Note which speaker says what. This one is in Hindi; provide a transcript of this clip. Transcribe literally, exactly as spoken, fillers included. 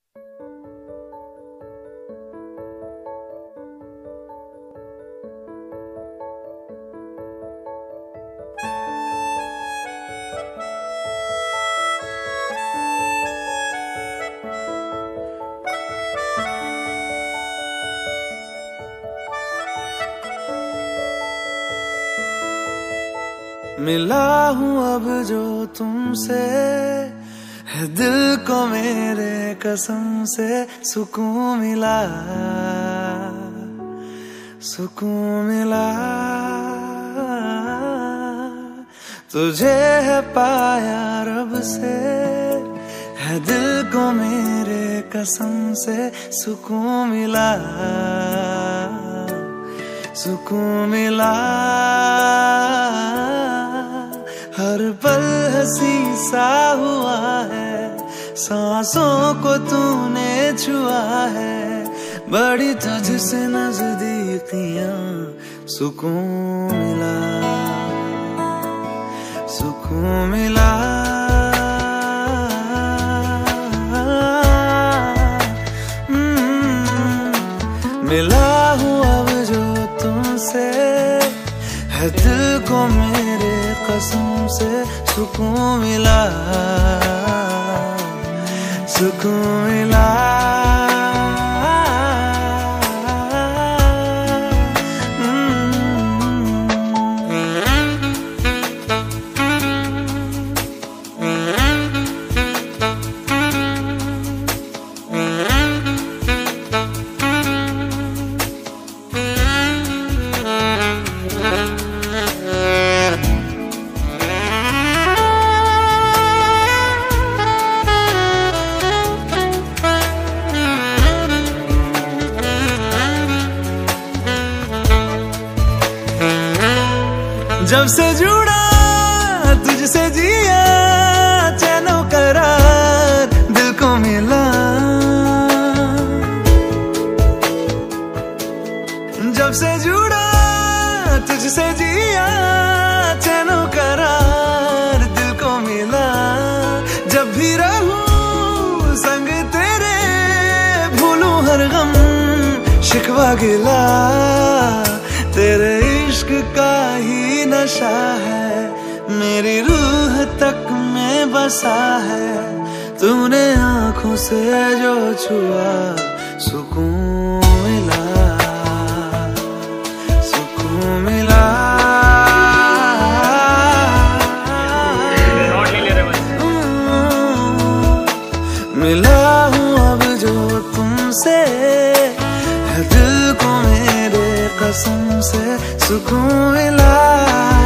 Speaker 1: मिला हूँ अब जो तुमसे, है दिल को मेरे कसम से सुकून मिला, सुकून मिला। तुझे है पाया रब से, है दिल को मेरे कसम से सुकून मिला, सुकून मिला। हर पल हंसी सा हुआ है, सांसों को तूने छुआ है, बड़ी तुझसे नजदीकियां सुकून मिला, सुकून मिला। मिला हूँ अब जो तुमसे, है दिल को मेरे कसम से सुकून मिला, सुकून मिला। जब से जुड़ा तुझसे जिया, चैनो करार दिल को मिला। जब से जुड़ा तुझसे जिया, चैनो करार दिल को मिला। जब भी रहूं संग तेरे, भूलूं हर गम शिकवा गिला। तेरे इश्क का ही नशा है, मेरी रूह तक में बसा है। तूने आंखों से जो छुआ, सुकून मिला, सुकून मिला। मिला हूँ अब जो तुमसे, है दिल को मेरे कसम से सुकून मिला।